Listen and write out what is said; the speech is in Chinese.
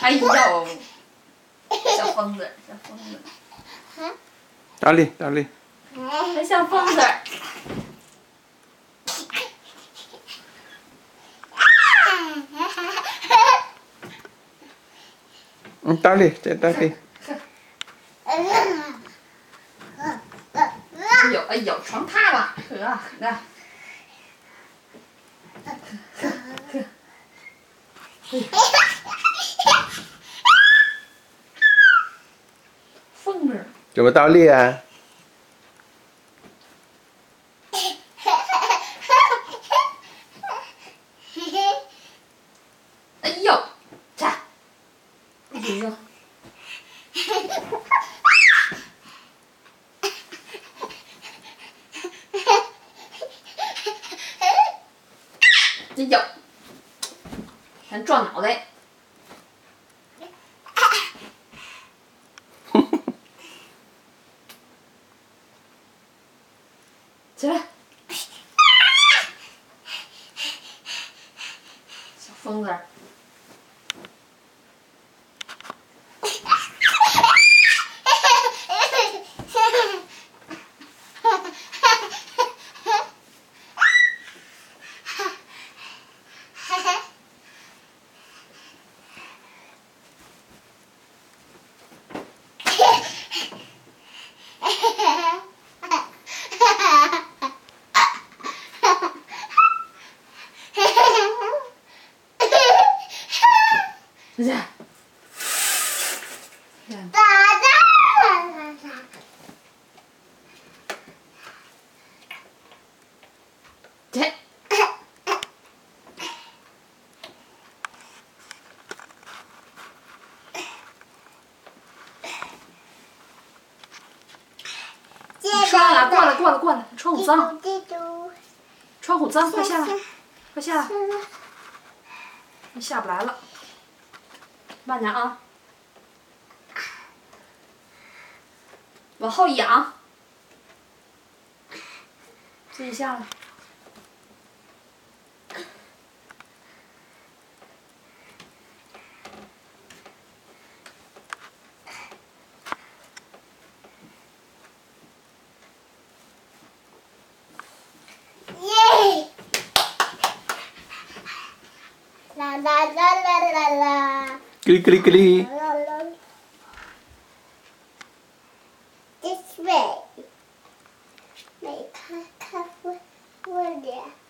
哎呦，小疯子，小疯子。 大力，大力。 还小疯子。 大力，再大力。 哎呦哎呦，床塌了，呵，疯子。 怎么倒立啊？ 哎呦，站，不许扔。哎呦，还撞脑袋。起来，小疯子。再见。起。刷了，过来，窗户脏，窗户脏，快下来，快下来，你下不来了，慢点啊，往后仰，自己下来。 啦啦啦啦啦啦。 咯哩咯哩咯哩。 This way. 没看看我脸。